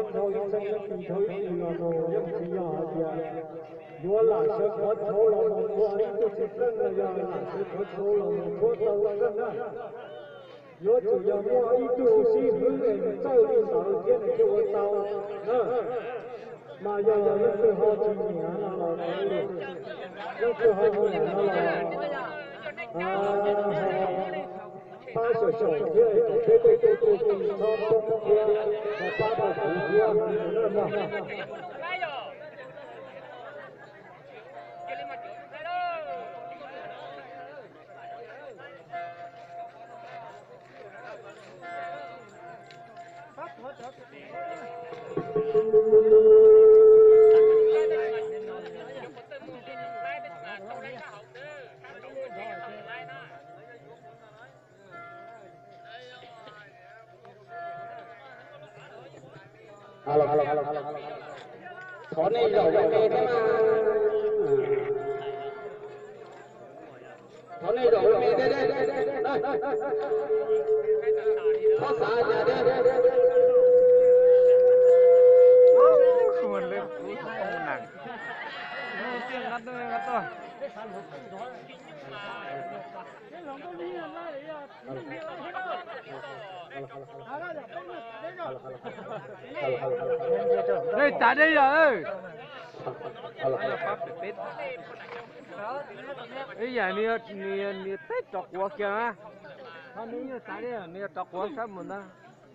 thâu sân kỳ thâu thì là đồ nhất thì giờ vua là sẽ có thâu là một vua ấy tôi sẽ cân là giờ là sẽ có thâu là một vua tàu cân á vua chủ giờ mua ấy tôi xin hướng về trao đi sáu thiên để kêu tàu mà giờ những cái họ chỉ nhẹ là cái những cái họ nhẹ là ba sở sở thế cái cho công kia và ba bộ thủ kia nữa mà alo thọ này rồi về thế mà thọ này rồi về đây thọ xả nhà đây không lên cú không nặng tiếng ngắt thôi đây trả đây rồi bây giờ nia tết trọc quá kìa á hắn nia trả đây nia trọc quá sắp mình đó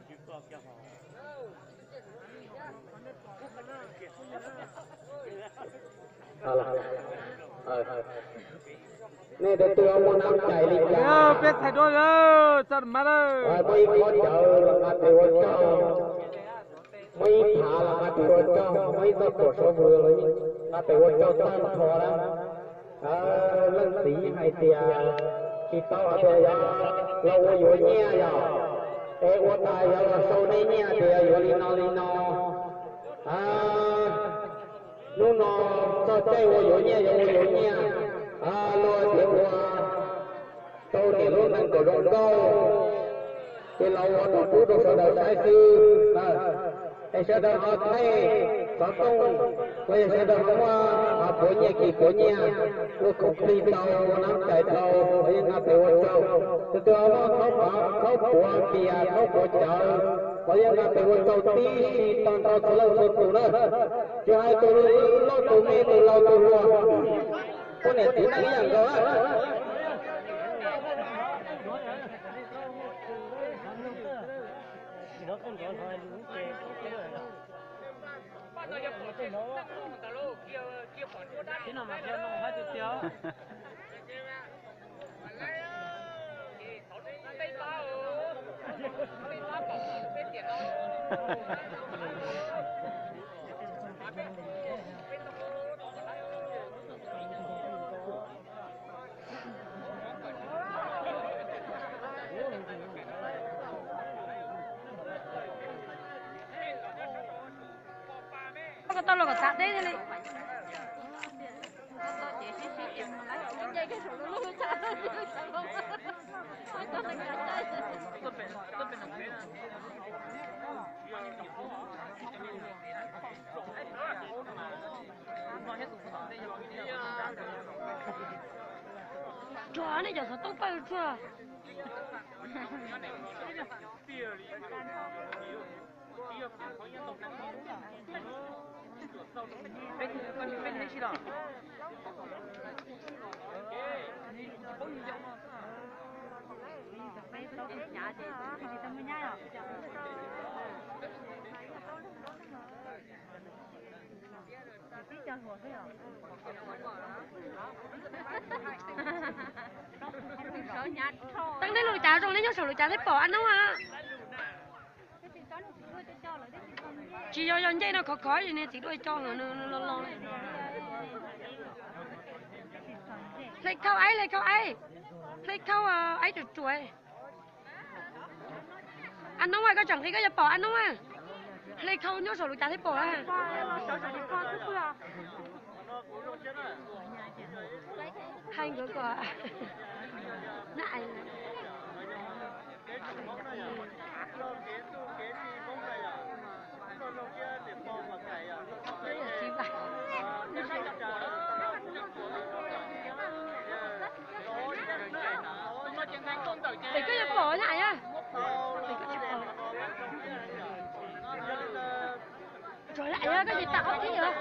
nè để tôi ông muốn chạy đi nha biết thay đổi rồi chân mắt ơi mấy con chờ là mà tôi cho mấy thả là mà tôi cho mấy tao tổ số vừa rồi mà tôi cho tan thò ra lần tí hay tiệt khi tao thì lâu rồi nhẹ rồi ê ô tài rồi sau này nhẹ thì rồi lino nó cho chơi rồi nhẹ lo thiếu tôi thì luôn đang cổ rộng cao cái lâu nó phút được sau đó sai sư cái sau đó họ thay có công cái sau đó họ phối nhẹ kỳ phối nhẹ tôi không đi tàu nắm chạy tàu ấy ngã về ô châu từ từ họเขาผัวเมียเขาผัวเจ้าเขายังงาไปวันเจ้าตีตอนเราตัวเราตัวนะจะให้ตัวเราตัวเมียตัวเราตัวรัวคนเนี่ยตีนั่งอย่างเดียว thế nào mà theo nó hết được chưa cái tao là cái sạt đấy này chó này giờ sao tóc bay chưa bên đây gì đó tăng đến lùi cháo rồi lấy nhau sầu lùi cháo thấy bỏ ăn không à chỉ do dọn dây nó khó khó gì nè chỉ đôi cho nó lo lấy khâu ấy lấy khâu ấy chuột chuối ăn không ai có chẳng thấy có giờ bỏ ăn không à lấy khâu nhau sầu lùi cháo thấy bỏ à hai người quả lại Trời lại ơi, cái gì tao thế vậy?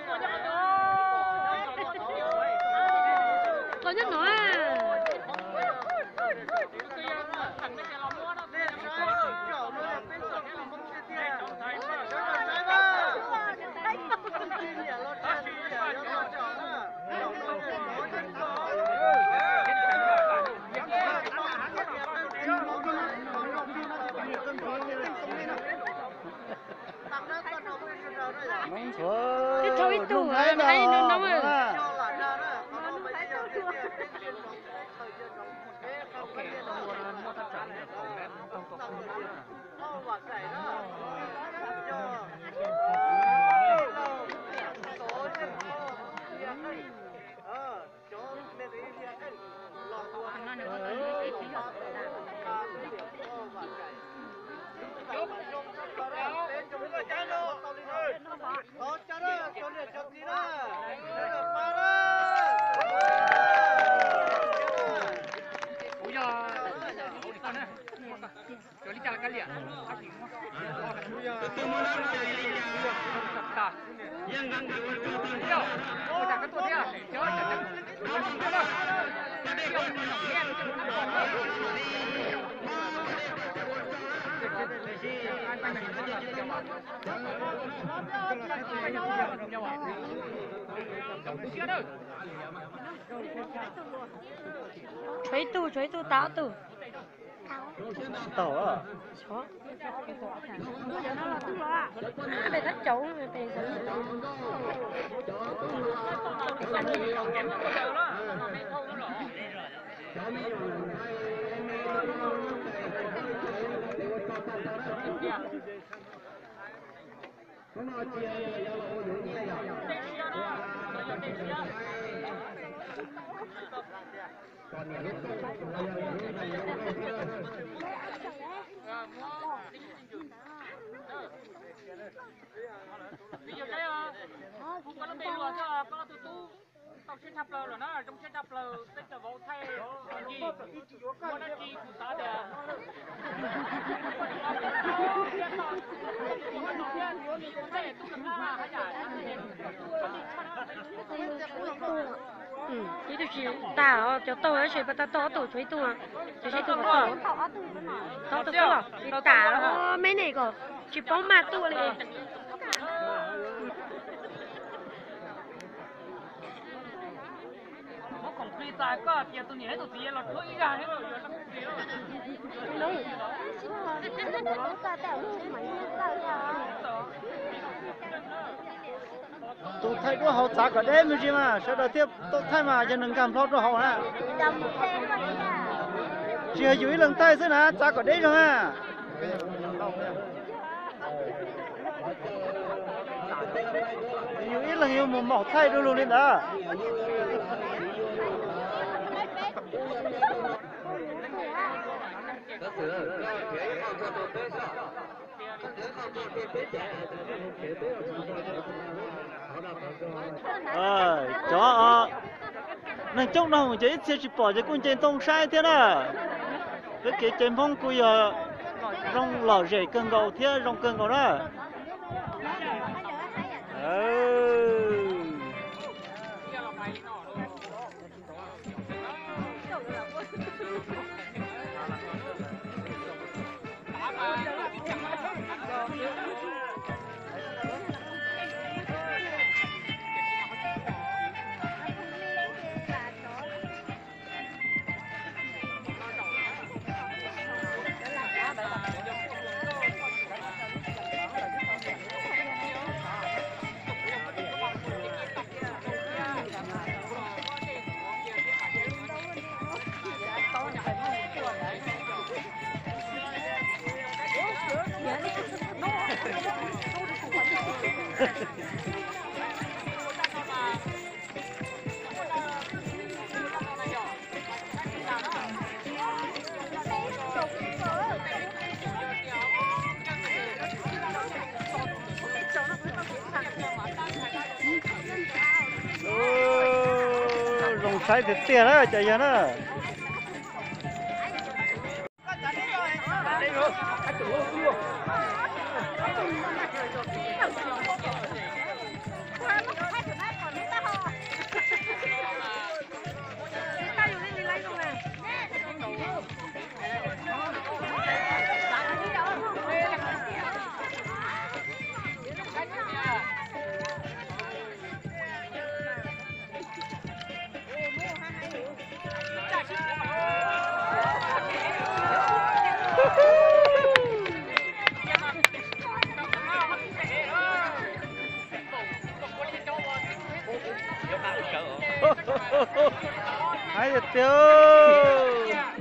Có nhất nữa à. Cái thôi tủ à, mà đây nó nóng rồi. Chuối tu táo tu. Tàu à? Chó. Giờ nó là tức là. Cái này thắt chấu này thì Bây giờ cái không có nó bền rồi chứ có tu tao sẽ thắp lờ rồi nó trong sẽ thắp lờ tất cả vô thay gì mua nó chi của ta để ý tôi chỉ tao cho tôi ấy chỉ bắt tao tôi chuối tu à, chuối tu tao tao tu à, chỉ tao mấy này cơ, chỉ bóng ma tu này. nó còn phi tài có tiền tôi nhảy tôi tiền là thôi ra hết rồi Tụi thay của họ trả cả đêm chứ mà, sau đó tiếp tụi thay mà cho nên cảm thọ cho họ ha. Chỉ ở dưới lần tay thế nào, trả cả đêm rồi ha. Nhiều ít là nhiều một mỏ thay luôn lên đó. Chó nên trong đó chỉ chỉ bỏ cho con trên tông sai thế nào cái trên phong cùi rong lò rễ cân gầu thế rong cân gầu đó rồng sai thì tiền đó chạy ra đó Hãy subscribe cho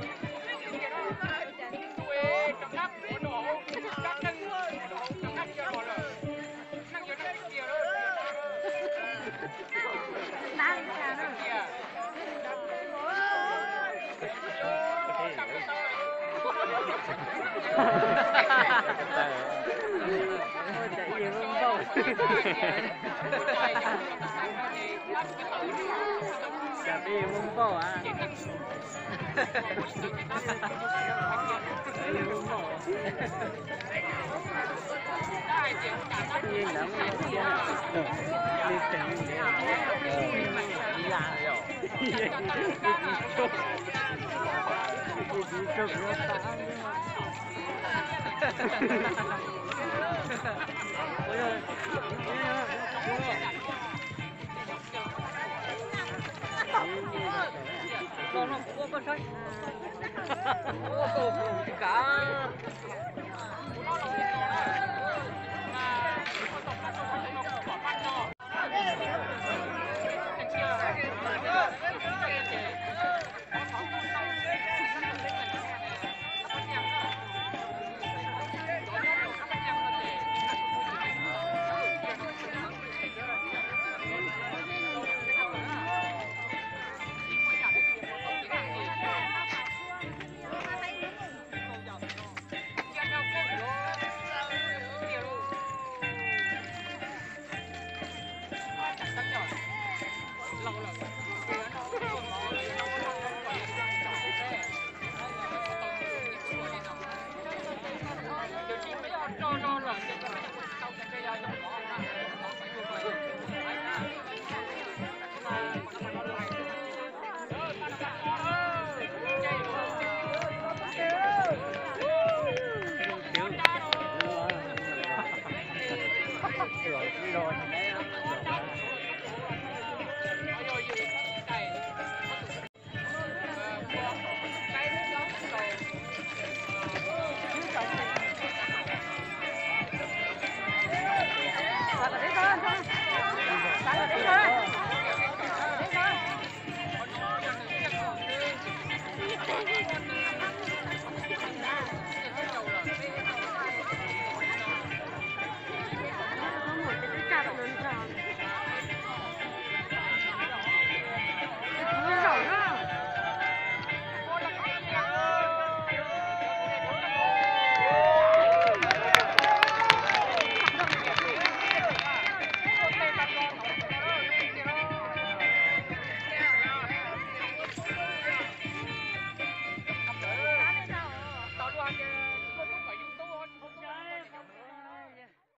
Tapi mumpo ah. Nhìn lắm đi tỉnh đi làm rồi. Nó có thấy cả rồi